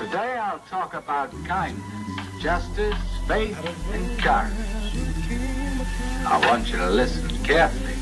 Today I'll talk about kindness, justice, faith, and courage. I want you to listen carefully.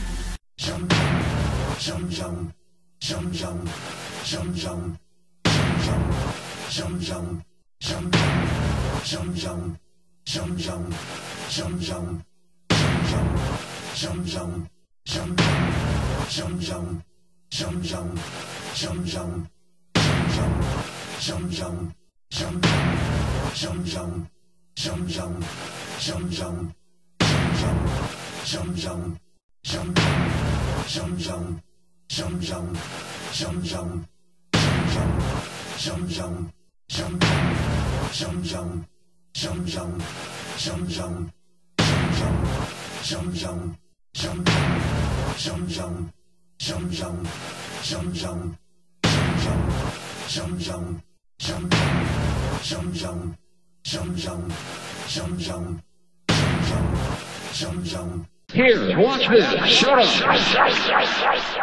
Here, watch this. Shut up.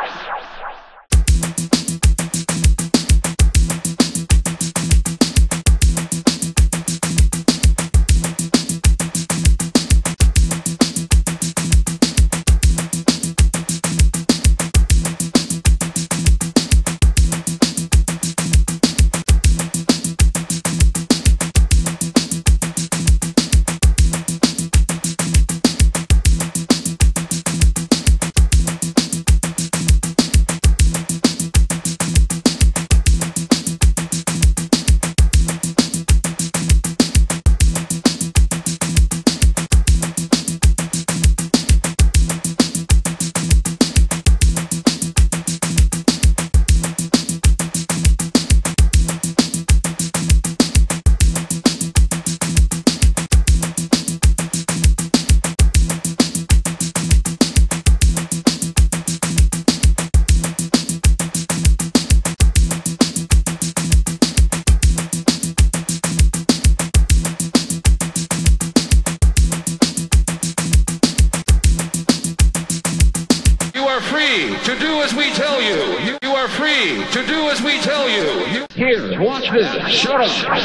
To do as we tell you. You are free to do as we tell you. Here, watch this. Shut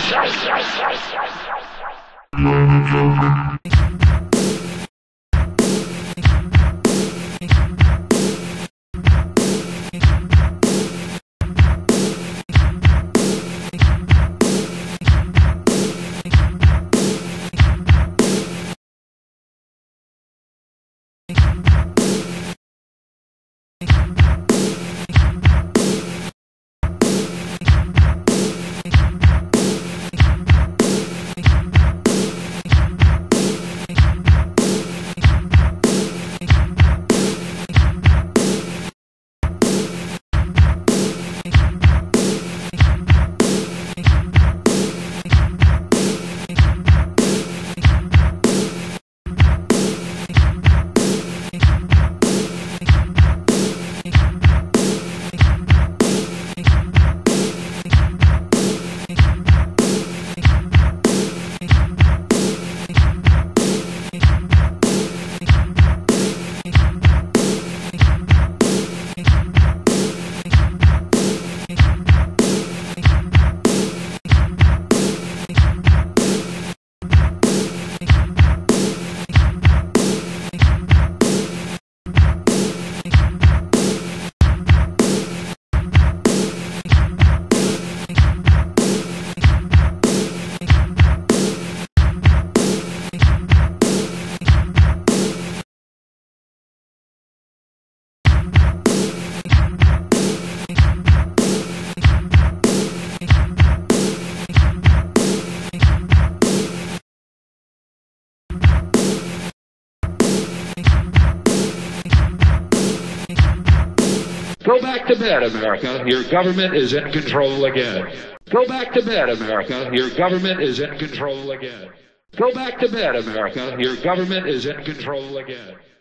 up. Go back to bed, America. Your government is in control again. Go back to bed, America. Your government is in control again. Go back to bed, America. Your government is in control again.